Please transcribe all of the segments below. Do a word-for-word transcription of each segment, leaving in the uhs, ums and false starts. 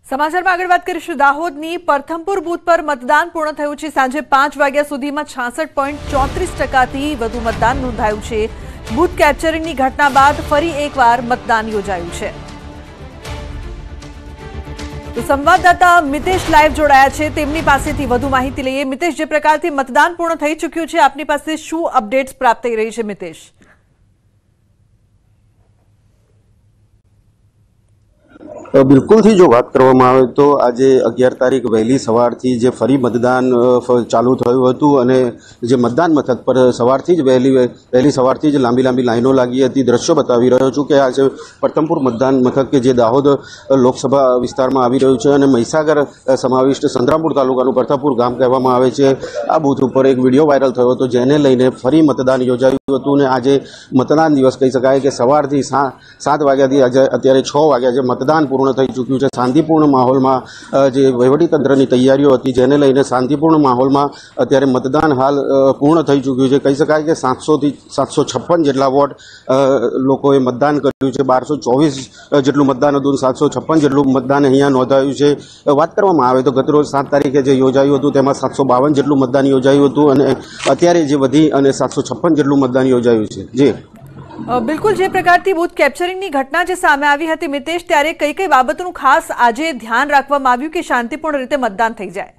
સમાચારમાં આગળ વાત કરીશું દાહોદની પ્રથમપુર બૂથ પર મતદાન પૂર્ણ થયું છે। સાંજે પાંચ વાગ્યા સુધીમાં છાસઠ પોઈન્ટ ચોત્રીસ ટકાથી વધુ મતદાન નોંધાયું છે। બૂથ કેપ્ચરિંગની ઘટના બાદ ફરી એકવાર મતદાન યોજાયું છે। તો સંવાદદાતા મિતેશ લાઈવ જોડાયા છે, તેમની પાસેથી વધુ માહિતી લઈએ। મિતેશ, જે પ્રકારથી મતદાન પૂર્ણ થઈ ચૂક્યું છે, આપની પાસે શું અપડેટ્સ પ્રાપ્ત થઈ રહી છે? મિતેશ, बिल्कुल थी जो बात करवामां आवे तो आज अगियार तारीख वहेली सवारथी जे फरी मतदान चालू थयुं हतुं अने जे मतदान मथक पर सवारथी ज वहेली वहेली सवारथी ज लांबी लांबी लाइनों लागी हती। दृश्यो बतावी रह्यो छुं के आज प्रथमपुर मतदान मथक के जे दाहोद लोकसभा विस्तारमां आवी रह्युं छे अने महीसागर समाविष्ट संतरामपुर तालुकानुं प्रथमपुर गाम कहेवामां आवे छे। आ बूथ पर एक विडियो वायरल थयो हतो जेने लईने फरी मतदान योजायुं हतुं अने आज मतदान दिवस कही शकाय के सवारथी सात वाग्याथी आज अत्यारे छ वाग्या जे मतदान पूर्ण थई चूक्युं छे। शांतिपूर्ण माहौल में जे वहीवटीतंत्रनी तैयारीओ हती जेने लईने शांतिपूर्ण माहौल में अत्यारे मतदान हाल पूर्ण थई चूक्युं छे। कही शकाय के सात सौ थी सात सौ छप्पन जेटला वोट लोकोए मतदान कर्युं छे। बार सौ चौवीस जेटलुं मतदान हतुं, सात सौ छप्पन जेटलुं मतदान अहींया नोंधायुं छे। वात करवामां आवे तो गत रोज सात तारीखे जे योजायुं हतुं तेमां सात सौ बावन जेटलुं मतदान योजायुं हतुं अने अत्यारे जे वधी अने सात सौ छप्पन जेटलुं मतदान योजायुं छे। जी बिल्कुल, जे प्रकारथी बूथ केप्चरिंगनी घटना जे सामे आवी हती मितेश, त्यारे कई कई बाबतोनुं खास आजे ध्यान राखवामां आव्युं के शांतिपूर्ण रीते मतदान थई जाय?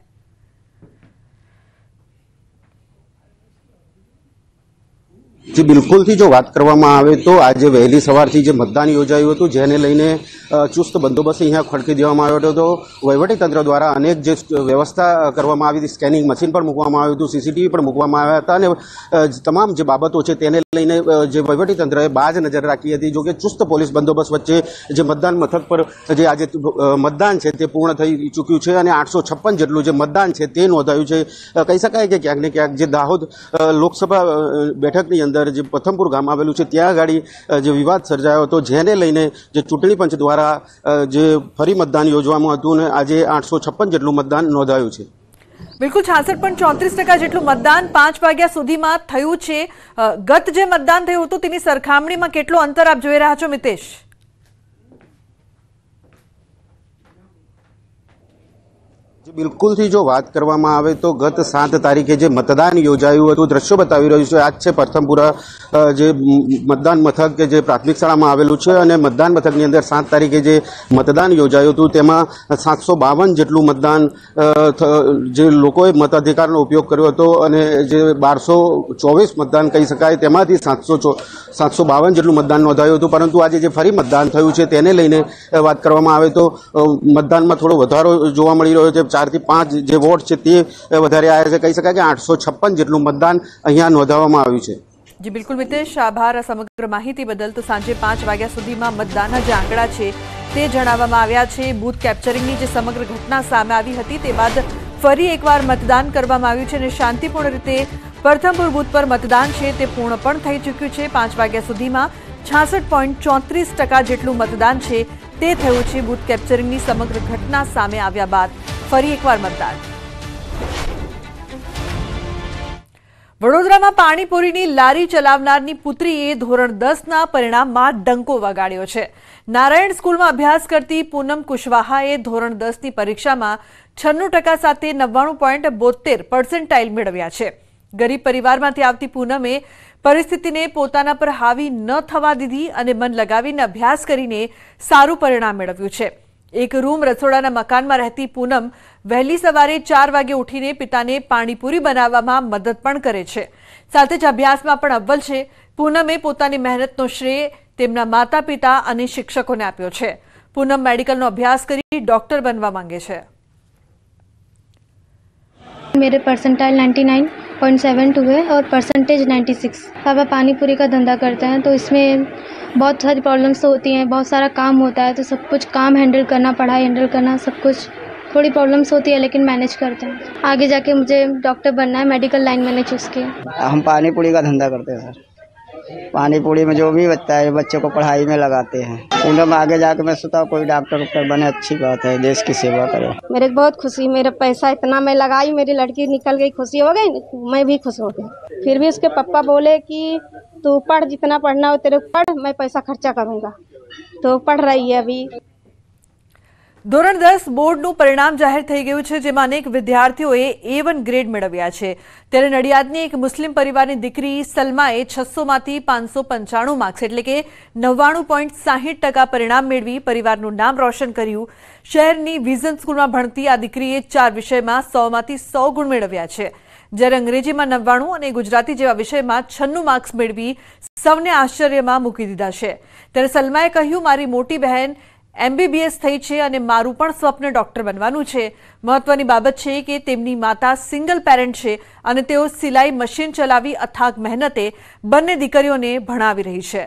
जी बिल्कुल थी जो बात करवामां आवे तो आज वहेली सवारथी जे मतदान योजायुं हतुं जेने लईने चुस्त बंदोबस्त अहींया खड़की देवामां आव्यो हतो। वहीवटीतंत्र द्वारा अनेक जे व्यवस्था करवामां आवी हती, स्केनिंग मशीन पर मूकवामां आव्युं हतुं, सीसीटीवी पर मूकवामां आव्या हता अने तमाम जे बाबतो छे तेने लईने जे वहीवटीतंत्रए बाज नजर राखी हती। जो के चुस्त पोलीस बंदोबस्त वच्चे जे मतदान मथक पर जे आज मतदान छे ते पूर्ण थई चूक्युं छे अने आठ सौ छप्पन जेटलुं जे मतदान छे ते नोंधायुं छे। कही शकाय के क्यांक ने क्यांक जे दाहोद लोकसभा बेठकनी अंदर जे प्रथमपुर गाम आवेलुं छे त्यां आगाड़ी जे विवाद सर्जायो हतो जेने लईने जे चूंटणी पंच द्वारा जे फरी मतदान योजवामां हतुं ने आजे आठ सौ छप्पन जेटलुं मतदान नोंधायुं छे। बिल्कुल, छासठ पॉइंट चौंतीस टका जेटलुं मतदान पांच वाग्या सुधीमां थयुं छे। गत जे मतदान थयुं हतुं तेनी सरखामणीमां केटलो अंतर आप जोई रह्या छो मितेश? बिल्कुल थी जो बात करवामां आवे तो गत सात तारीखे जे मतदान योजायुं हतुं, दृश्यो बतावी रह्युं छे आज छे प्रथमपुरा जे मतदान मथक के जे प्राथमिक शाळामां आवेलुं छे अने मतदान मथकनी अंदर सात तारीखे जे मतदान योजायुं हतुं तेमां सात सौ बावन जेटलुं मतदान जे लोकोए मताधिकारनो उपयोग कर्यो हतो अने जे बार सौ चौवीस मतदान कही शकाय तेमांथी सात सौ सात सौ बावन जेटलुं मतदान नोंधायुं हतुं। परंतु आज जे फरी मतदान थयुं छे तेने लईने वात करवामां आवे तो मतदानमां थोड़ो वधारो जोवा मळी रह्यो छे। चार थी पांच जे वोट छे ते वधारे आव्या छे। कही शकाय के आठ सौ छप्पन जेटलुं मतदान अहींया नोंधाववामां आव्युं छे। जी बिल्कुल मितेश, आभार समग्र माहिती बदल। तो सांजे पांच वाग्या सुधीमां मतदानना जे आंकड़ा छे ते जणाववामां आव्या छे। बूथ केप्चरिंगनी जे समग्र घटना सामे आवी हती ते बाद फरी एकवार मतदान करवामां आव्युं छे अने शांतिपूर्ण रीते प्रथमपुर बूथ पर मतदान छे ते पूर्ण पण थई चूक्युं छे। पांच वाग्या सुधीमां छासठ पॉइंट चौंतीस टका जेटलुं मतदान छे ते थयुं छे। बूथ केप्चरिंगनी समग्र घटना सामे आव्या बाद फरी एकवार मतदान। वडोदरामां पाणीपुरीनी लारी चलावनारनी पुत्रीए धोरण दस ना परिणाममां डंको वगाड्यो छे। नारायण स्कूलमां अभ्यास करती पूनम कुशवाहाए धोरण दस ની પરીક્ષામાં છન્નું ટકા સાથે નવ્વાણું પોઈન્ટ બોતેર પર્સન્ટાઇલ મેળવ્યા છે। ગરીબ પરિવારમાંથી આવતી પૂનમે પરિસ્થિતિને પોતાના પર હાવી ન થવા દીધી અને મન લગાવીને અભ્યાસ કરીને સારું પરિણામ મેળવ્યું છે। एक रूम रसोडाना मकान में रहती पूनम वहेली सवारे चार वागे उठीने पिताने पाणीपुरी बनाववामां मदद पण करे छे। साथे ज अभ्यासमां पण अव्वल छे। पूनमे पोतानी मेहनतनो श्रेय तेमना माता पिता अने शिक्षकोने आप्यो छे। पूनम मेडिकलनो अभ्यास करी डॉक्टर बनवा मांगे छे। मेरे परसेंटाइल निन्यानवे पॉइंट सात टू है और परसेंटेज छियानवे। पापा पानीपुरी का धंधा करते हैं तो इसमें बहुत सारी प्रॉब्लम्स होती हैं, बहुत सारा काम होता है, तो सब कुछ काम हैंडल करना, पढ़ाई हैंडल करना, सब कुछ थोड़ी प्रॉब्लम्स होती है लेकिन मैनेज करते हैं। आगे जाके मुझे डॉक्टर बनना है, मेडिकल लाइन मैंने चूज़ किया। हम पानीपुरी का धंधा करते हैं सर। पानीपुरी में जो भी बचता है बच्चों को पढ़ाई में लगाते हैं। पूनम आगे जाके मैं सोचा कोई डॉक्टर वक्टर बने, अच्छी बात है, देश की सेवा करे। मेरे बहुत खुशी, मेरा पैसा इतना मैं लगाई, मेरी लड़की निकल गई, खुशी हो गई, मैं भी खुश हो गई। फिर भी उसके पापा बोले कि तू पढ़, जितना पढ़ना हो तेरे पढ़, मैं पैसा खर्चा करूँगा, तो पढ़ रही है अभी। ધોરણ દસ બોર્ડનું પરિણામ જાહેર થઈ ગયું છે, જેમાં અનેક વિદ્યાર્થીઓએ એ વન ગ્રેડ મેળવ્યા છે. ત્યારે નડિયાદની એક મુસ્લિમ પરિવારની દીકરી સલમાએ છસો માંથી પાંચસો પંચાણું માર્ક્સ એટલે કે નવ્વાણું પોઈન્ટ સાહીઠ ટકા પરિણામ મેળવી પરિવારનું નામ રોશન કર્યું. શહેરની વિઝન સ્કૂલમાં ભણતી આ દીકરીએ ચાર વિષયમાં સો માંથી સો ગુણ મેળવ્યા છે, જ્યારે અંગ્રેજીમાં નવ્વાણું અને ગુજરાતી જેવા વિષયમાં છન્નું માર્ક્સ મેળવી સૌને આશ્ચર્યમાં મૂકી દીધા છે. ત્યારે સલમાએ કહ્યું, મારી મોટી બહેન એમબીબીએસ થઈ છે અને મારું પણ સ્વપ્ન ડોક્ટર બનવાનું છે. મહત્વની બાબત છે કે તેમની માતા સિંગલ પેરેન્ટ છે અને તેઓ સિલાઈ મશીન ચલાવી અથાગ મહેનતે બંને દીકરીઓને ભણાવી રહી છે.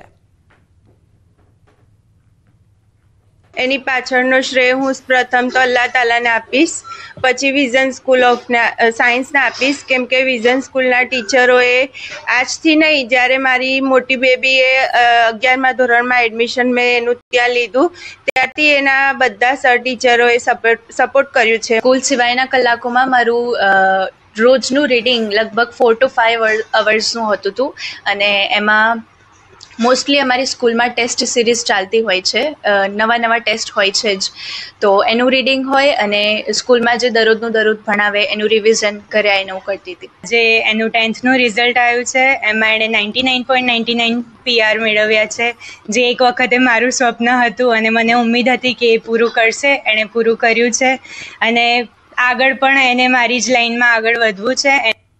એની પાછળનો શ્રેય હું પ્રથમ તો અલ્લાહ તાલાને આપીશ, પછી વિઝન સ્કૂલ ઓફ સાયન્સને આપીશ, કેમ કે વિઝન સ્કૂલના ટીચરોએ આજથી નહીં, જ્યારે મારી મોટી બેબીએ અગિયારમા ધોરણમાં એડમિશન મેં એનું ત્યાં લીધું ત્યારથી એના બધા સર ટીચરોએ સપોર્ટ સપોર્ટ કર્યું છે. સ્કૂલ સિવાયના કલાકોમાં મારું રોજનું રીડિંગ લગભગ ફોર ટુ ફાઇવ અવર્સનું હતું હતું અને એમાં મોસ્ટલી અમારી સ્કૂલમાં ટેસ્ટ સિરીઝ ચાલતી હોય છે, નવા નવા ટેસ્ટ હોય છે જ, તો એનું રીડિંગ હોય અને સ્કૂલમાં જે દરરોજનું દરરોજ ભણાવે એનું રિવિઝન ઘરે આવીને હું કરતી હતી. જે એનું ટેન્થનું રિઝલ્ટ આવ્યું છે એમાં એણે ninety nine point ninety nine PR મેળવ્યા છે, જે એક વખતે મારું સ્વપ્ન હતું અને મને ઉમ્મીદ હતી કે એ પૂરું કરશે. એણે પૂરું કર્યું છે અને આગળ પણ એને મારી જ લાઈનમાં આગળ વધવું છે.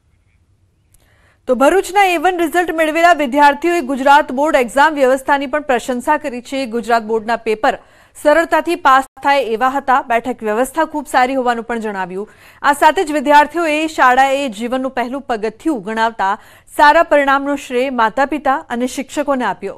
તો ભરૂચના એ વન રિઝલ્ટ મેળવેલા વિદ્યાર્થીઓએ ગુજરાત બોર્ડ એક્ઝામ વ્યવસ્થાની પણ પ્રશંસા કરી છે. ગુજરાત બોર્ડના પેપર સરળતાથી પાસ થાય એવા હતા. બેઠક વ્યવસ્થા ખૂબ સારી હોવાનું પણ જણાવ્યું. આ સાથે જ વિદ્યાર્થીઓએ શાળાએ જીવનનું પહેલું પગથિયું ગણાવતા સારા પરિણામનો શ્રેય માતા પિતા અને શિક્ષકોને આપ્યો.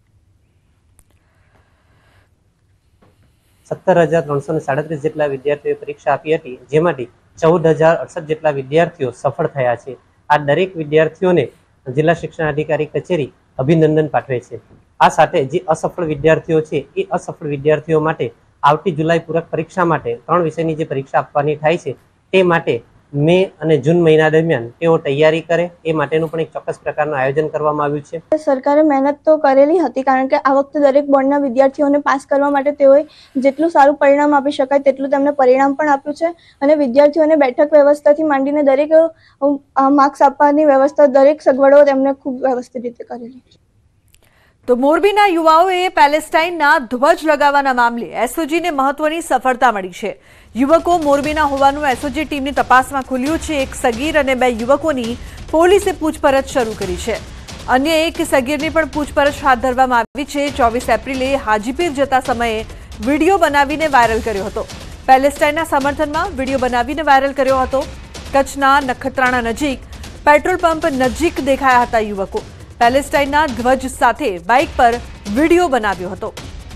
સત્તર હજાર ત્રણસો ને સાડત્રીસ જેટલા વિદ્યાર્થીઓએ પરીક્ષા આપી હતી, જેમાંથી ચૌદ હજાર અડસઠ જેટલા વિદ્યાર્થીઓ સફળ થયા છે. આ દરેક વિદ્યાર્થીઓને જિલ્લા શિક્ષણ અધિકારી કચેરી અભિનંદન પાઠવે છે. આ સાથે જે અસફળ વિદ્યાર્થીઓ છે એ અસફળ વિદ્યાર્થીઓ માટે આવતી જુલાઈ પૂરક પરીક્ષા માટે ત્રણ વિષયની જે પરીક્ષા આપવાની થાય છે તે માટે મે અને જૂન મહિના દરમિયાન તેઓ તૈયારી કરે એ માટેનું પણ એક ચોક્કસ પ્રકારનું આયોજન કરવામાં આવ્યું છે. સરકારે મહેનત તો કરેલી હતી, કારણ કે આ વખતે દરેક બોર્ડના વિદ્યાર્થીઓને પાસ કરવા માટે તેઓએ જેટલું સારું પરિણામ આપી શકાય તેટલું તેમને પરિણામ પણ આપ્યું છે અને વિદ્યાર્થીઓને બેઠક વ્યવસ્થાથી માંડીને દરેક માર્ક્સ આપવાની વ્યવસ્થા, દરેક સગવડો તેમને ખૂબ વ્યવસ્થિત રીતે કરેલી. તો મોરબીના યુવાઓએ પેલેસ્ટાઇનના ધ્વજ લગાવવાના મામલે એસઓજીને મહત્વની સફળતા મળી છે. યુવકો મોરબીના હોવાનું એસઓજી ટીમની તપાસમાં ખુલ્યું છે. એક સગીર અને બે યુવકોની પોલીસે પૂછપરછ શરૂ કરી છે. અન્ય એક સગીરની પણ પૂછપરછ હાથ ધરવામાં આવી છે. ચોવીસ એપ્રિલે હાજીપીર જતા સમયે વિડીયો બનાવીને વાયરલ કર્યો હતો. પેલેસ્ટાઇનના સમર્થનમાં વિડીયો બનાવીને વાયરલ કર્યો હતો. કચ્છના નખત્રાણા નજીક પેટ્રોલ પંપ નજીક દેખાયા હતા યુવકો. પેલેસ્ટાઇનના ધ્વજ સાથે બાઇક પર વિડીયો બનાવ્યો હતો.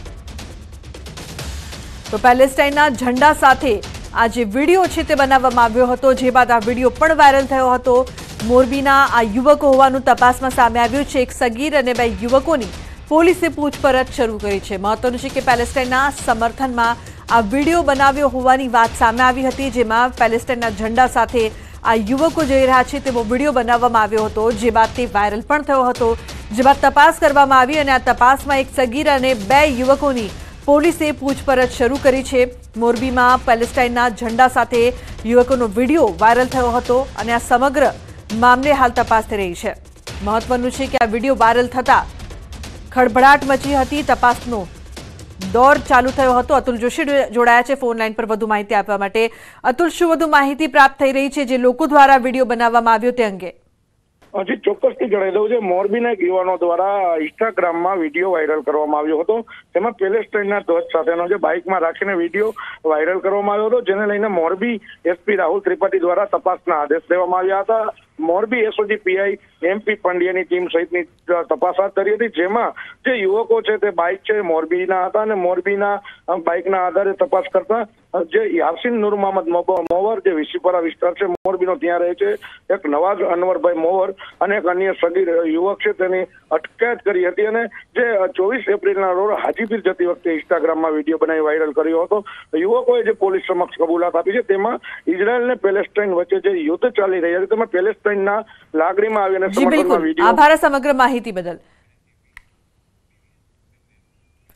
તો પેલેસ્ટાઇનના ઝંડા સાથે આ જે વિડીયો છે તે બનાવવામાં આવ્યો હતો, જે બાદ આ વિડીયો પણ વાયરલ થયો હતો. મોરબીના આ યુવકો હોવાનું તપાસમાં સામે આવ્યું છે. એક સગીર અને બે યુવકોની પોલીસે પૂછપરછ શરૂ કરી છે. મહત્વનું છે કે પેલેસ્ટાઇનના સમર્થનમાં આ વિડીયો બનાવ્યો હોવાની વાત સામે આવી હતી, જેમાં પેલેસ્ટાઇનના ઝંડા સાથે આ યુવકો જઈ રહ્યા છે તેવો વિડીયો બનાવવામાં આવ્યો હતો, જે બાદ તે વાયરલ પણ થયો હતો. જે બાદ તપાસ કરવામાં આવી અને આ તપાસમાં એક સગીર અને બે યુવકોની પોલીસે પૂછપરછ શરૂ કરી છે. મોરબીમાં પેલેસ્ટાઇનના ઝંડા સાથે યુવકોનો વિડીયો વાયરલ થયો હતો અને આ સમગ્ર મામલે હાલ તપાસ થઈ રહી છે. મહત્વનું છે કે આ વિડીયો વાયરલ થતા ખળભળાટ મચી હતી. તપાસનો દોર ચાલુ થયો હતો. અતુલ જોશી જોડાયા છે ફોન લાઈન પર વધુ માહિતી આપવા માટે. અતુલ, શું વધુ માહિતી પ્રાપ્ત થઈ રહી છે જે લોકો દ્વારા વિડીયો બનાવવામાં આવ્યો તે અંગે? હજી ચોક્કસથી જણાવી દઉં છે, મોરબીના યુવાનો દ્વારા ઇન્સ્ટાગ્રામમાં વિડીયો વાયરલ કરવામાં આવ્યો હતો. તેમાં પેલેસ્ટાઇનના ધ્વજ સાથેનો જે બાઇકમાં રાખીને વિડીયો વાયરલ કરવામાં આવ્યો હતો, જેને લઈને મોરબી એસપી રાહુલ ત્રિપાઠી દ્વારા તપાસના આદેશ દેવામાં આવ્યા હતા. મોરબી એસઓજી પીઆઈ એમપી પંડ્યાની ટીમ સહિતની તપાસ હાથ ધરી હતી, જેમાં જે યુવકો છે તે બાઇક છે મોરબીના હતા અને મોરબીના બાઇકના આધારે તપાસ કરતા જે યાસીન નૂર મોહમ્મદ મોવર જે વિસીપરા વિસ્તાર છે મોરબીનો ત્યાં રહે છે, એક નવાઝ અનવરભાઈ મોવર અને એક અન્ય સગીર યુવક છે તેની અટકાયત કરી હતી અને જે ચોવીસ એપ્રિલના રોજ હાજીપીર જતી વખતે ઇન્સ્ટાગ્રામમાં વિડીયો બનાવી વાયરલ કર્યો હતો. યુવકોએ જે પોલીસ સમક્ષ કબૂલાત આપી છે તેમાં ઇઝરાયલ ને પેલેસ્ટાઇન વચ્ચે જે યુદ્ધ ચાલી રહ્યા છે તેમાં પેલેસ્ટાઇનના લાગણીમાં આવી અને સમર્થનમાં વિડીયો. આભાર સમગ્ર માહિતી બદલ.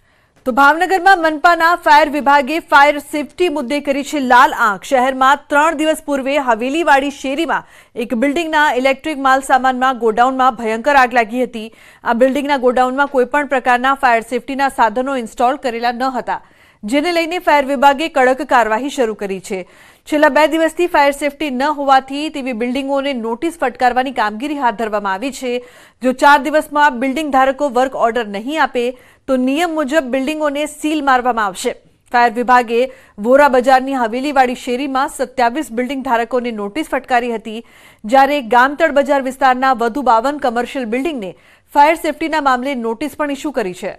તો ભાવનગરમાં મનપાના ફાયર વિભાગે ફાયર સેફટી મુદ્દે કરી છે લાલ આંખ। શહેરમાં ત્રણ દિવસ પૂર્વે હવેલીવાડી શેરીમાં એક બિલ્ડિંગના ઇલેક્ટ્રિક માલ સામાનમાં ગોડાઉનમાં ભયંકર આગ લાગી હતી। આ બિલ્ડિંગના ગોડાઉનમાં કોઈપણ પ્રકારના ફાયર સેફટીના સાધનો ઇન્સ્ટોલ કરેલા ન હતા, જેને લઈને ફાયર વિભાગે કડક કાર્યવાહી શરૂ કરી છે। છેલ્લા બે દિવસથી ફાયર સેફટી ન હોવાથી તેવી બિલ્ડિંગોને નોટિસ ફટકારવાની કામગીરી હાથ ધરવામાં આવી છે। જો ચાર દિવસમાં બિલ્ડિંગ ધારકો વર્ક ઓર્ડર નહીં આપે તો નિયમ મુજબ બિલ્ડિંગોને સીલ મારવામાં આવશે। ફાયર વિભાગે વોરા બજારની હવેલીવાડી શેરીમાં સત્યાવીસ બિલ્ડિંગ ધારકોને નોટિસ ફટકારી હતી, જ્યારે ગામતળ બજાર વિસ્તારના વધુ બાવન કમર્શિયલ બિલ્ડિંગને ફાયર સેફટીના મામલે નોટિસ પણ ઇસ્યુ કરી છે।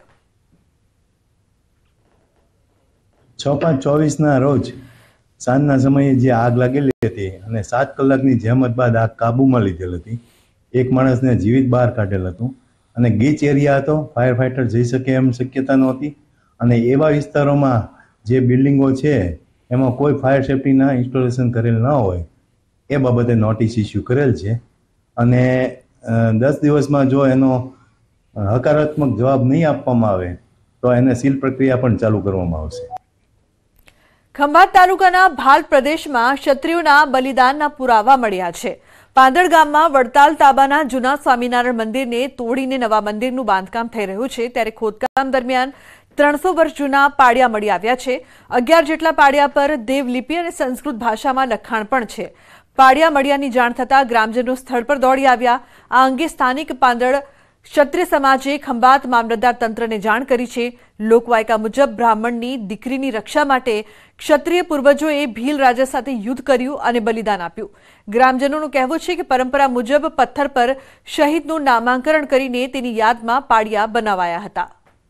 છ પાંચ ચોવીસના રોજ સાંજના સમયે જે આગ લાગેલી હતી અને સાત કલાકની જહેમત બાદ આગ કાબૂમાં લીધેલ હતી। એક માણસને જીવિત બહાર કાઢેલ હતું અને ગીચ એરિયા હતો, ફાયર ફાઈટર જઈ શકે એમ શક્યતા નહોતી અને એવા વિસ્તારોમાં જે બિલ્ડિંગો છે એમાં કોઈ ફાયર સેફટીના ઇન્સ્ટોલેશન કરેલ ન હોય એ બાબતે નોટિસ ઇસ્યુ કરેલ છે અને દસ દિવસમાં જો એનો હકારાત્મક જવાબ નહીં આપવામાં આવે તો એને સીલ પ્રક્રિયા પણ ચાલુ કરવામાં આવશે। ખંભાત તાલુકાના ભાલ પ્રદેશમાં ક્ષત્રિયોના બલિદાનના પુરાવા મળ્યા છે। પાંદડ ગામમાં વડતાલ તાબાના જૂના સ્વામિનારાયણ મંદિરને તોડીને નવા મંદિરનું બાંધકામ થઈ રહ્યું છે, ત્યારે ખોદકામ દરમિયાન ત્રણસો વર્ષ જૂના પાડિયા મળી આવ્યા છે। અગિયાર જેટલા પાડિયા પર દેવલિપિ અને સંસ્કૃત ભાષામાં લખાણ પણ છે। પાડિયા મળ્યાની જાણ થતાં ગ્રામજનો સ્થળ પર દોડી આવ્યા। આ અંગે સ્થાનિક પાંદડ ક્ષત્રિય સમાજે ખંભાત મામલતદાર તંત્રને જાણ કરી છે। લોકવાયકા મુજબ બ્રાહ્મણની દીકરીની રક્ષા માટે ક્ષત્રિય પૂર્વજોએ ભીલ રાજા સાથે યુદ્ધ કર્યું અને બલિદાન આપ્યું। ગ્રામજનોનું કહેવું છે કે પરંપરા મુજબ પથ્થર પર શહીદનું નામાંકરણ કરીને તેની યાદમાં પાડિયા બનાવાયા હતા।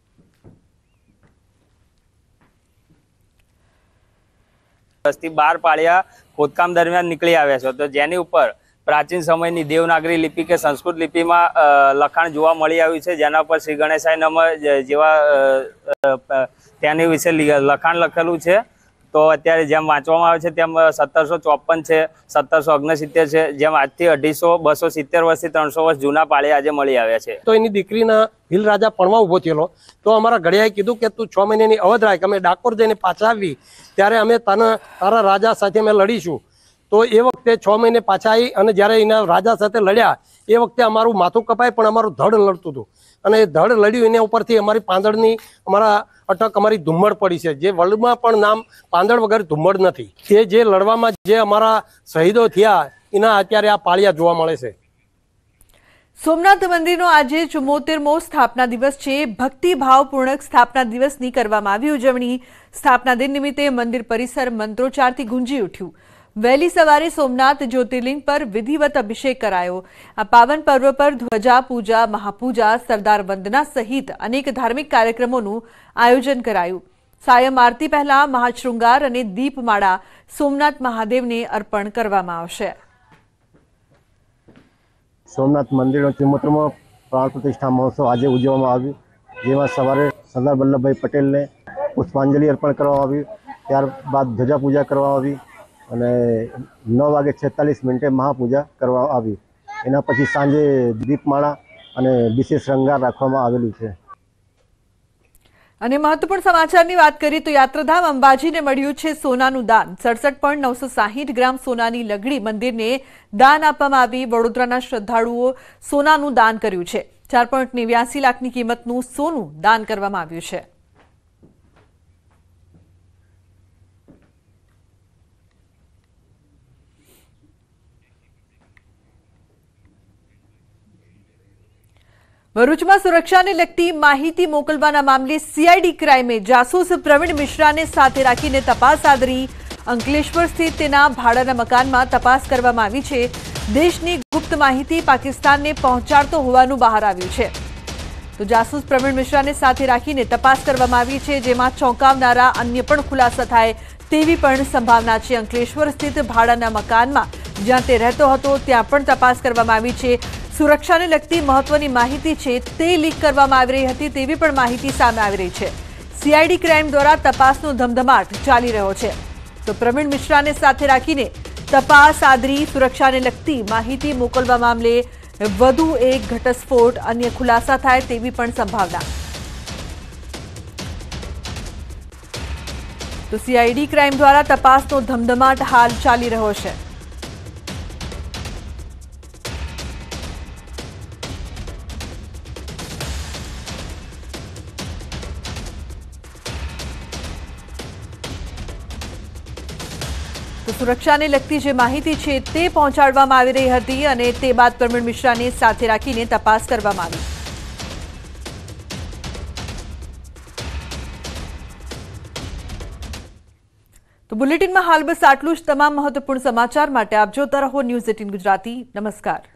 દસથી બાર પાડિયા ખોદકામ દરમિયાન નીકળી આવ્યા છે, તો જેની ઉપર પ્રાચીન સમયની દેવનાગરી લિપિ કે સંસ્કૃત લિપિમાં લખાણ જોવા મળી આવ્યું છે, જેના પર શ્રી ગણેશાય નમઃ જેવા તેની વિશે લખાણ લખેલું છે। તો અત્યારે જેમ વાંચવામાં આવે છે તેમ સત્તરસો ચોપન છે, સત્તરસો ઓગણસિત્તેર છે, જેમ આજથી અઢીસો બસો સિત્તેર વર્ષથી ત્રણસો વર્ષ જૂના પાળિયા આજે મળી આવ્યા છે। તો એની દીકરીના ભીલ રાજા પણવા ઉભો થયેલો, તો અમારા ઘડિયાએ કીધું કે તું છ મહિનાની અવધ રાખ, અમે ડાકોર જઈને પાછા આવી ત્યારે અમે તને તારા રાજા સાથે અમે લડીશું। તો એ વખતે છ મહિને પાછા આવી અને જ્યારે એના રાજા સાથે લડ્યા એ વખતે અમારું માથું કપાય પણ અમારું ધડ લડતું હતું અને એ ધડ લડ્યું એના ઉપરથી અમારી પાંદડની અમારા અટક અમારી ધુમ્મડ પડી છે, જે વર્લ્ડમાં પણ નામ પાંદડ વગર ધુમ્મડ નથી। એ જે લડવામાં જે અમારા શહીદો થયા એના અત્યારે આ પાળિયા જોવા મળે છે। સોમનાથ મંદિરનો આજે ચુમ્મોતેરમો સ્થાપના દિવસ છે। ભક્તિભાવપૂર્ણક સ્થાપના દિવસની કરવામાં આવી ઉજવણી। સ્થાપના દિન નિમિત્તે મંદિર પરિસર મંત્રોચ્ચારથી ગુંજી ઉઠ્યું। વહેલી સવારે સોમનાથ જ્યોતિર્લિંગ પર વિધિવત અભિષેક કરાયો। આ પાવન પર્વ પર ધ્વજા પૂજા, મહાપૂજા, સરદાર વંદના સહિત અનેક ધાર્મિક કાર્યક્રમોનું આયોજન કરાયું। સાયમ આરતી પહેલા મહાશૃંગાર અને દીપમાળા સોમનાથ મહાદેવને અર્પણ કરવામાં આવશે। સોમનાથ મંદિરનો ચુમ્મોતેરમો પ્રાણ પ્રતિષ્ઠા મહોત્સવ આજે ઉજવવામાં આવ્યો, જેમાં સવારે સરદાર વલ્લભભાઈ પટેલને પુષ્પાંજલિ અર્પણ કરવામાં આવ્યું, ત્યારબાદ ધ્વજા પૂજા કરવામાં આવી અને નવ વાગે છેતાલીસ મિનિટે મહાપૂજા કરવામાં આવી। એના પછી સાંજે દીપમાળા અને વિશેષ શૃંગાર રાખવામાં આવેલું છે। અને મહત્વપૂર્ણ સમાચારની વાત કરીએ તો યાત્રાધામ અંબાજીને મળ્યું છે સોનાનું દાન। સડસઠ પોઈન્ટ નવસો સાહીઠ ગ્રામ સોનાની લગડી મંદિરને દાન આપવામાં આવી। વડોદરાના શ્રદ્ધાળુઓ સોનાનું દાન કર્યું છે। ચાર પોઈન્ટ નેવ્યાસી લાખની કિંમતનું સોનું દાન કરવામાં આવ્યું છે। ભરૂચમાં સુરક્ષાને લગતી માહિતી મોકલવાના મામલે સીઆઈડી ક્રાઇમે જાસૂસ પ્રવીણ મિશ્રાને સાથે રાખીને તપાસ આદરી। અંકલેશ્વર સ્થિત તેના ભાડાના મકાનમાં તપાસ કરવામાં આવી છે। દેશની ગુપ્ત માહિતી પાકિસ્તાનને પહોંચાડતો હોવાનું બહાર આવ્યું છે। તો જાસૂસ પ્રવીણ મિશ્રાને સાથે રાખીને તપાસ કરવામાં આવી છે, જેમાં ચોંકાવનારા અન્ય પણ ખુલાસા થાય તેવી પણ સંભાવના છે। અંકલેશ્વર સ્થિત ભાડાના મકાનમાં જ્યાં તે રહેતો હતો ત્યાં પણ તપાસ કરવામાં આવી છે। સુરક્ષાને લગતી મહત્વની માહિતી છે તે લીક કરવામાં આવી રહી હતી તેવી પણ માહિતી સામે આવી રહી છે। સીઆઈડી ક્રાઇમ દ્વારા તપાસનો ધમધમાટ ચાલી રહ્યો છે। તો પ્રવીણ મિશ્રાને સાથે રાખીને તપાસ આદરી સુરક્ષાને લગતી માહિતી મોકલવા મામલે વધુ એક ઘટસ્ફોટ, અન્ય ખુલાસા થાય તેવી પણ સંભાવના। તો સીઆઈડી ક્રાઇમ દ્વારા તપાસનો ધમધમાટ હાલ ચાલી રહ્યો છે। તો સુરક્ષાને લગતી જે માહિતી છે તે પહોંચાડવામાં આવી રહી હતી અને તે બાદ પ્રવીણ મિશ્રાને સાથે રાખીને તપાસ કરવામાં આવી। તો બુલેટિનમાં હાલ બસ આટલું જ। તમામ મહત્વપૂર્ણ સમાચાર માટે આપ જોતા રહો ન્યૂઝ એટીન ગુજરાતી। નમસ્કાર।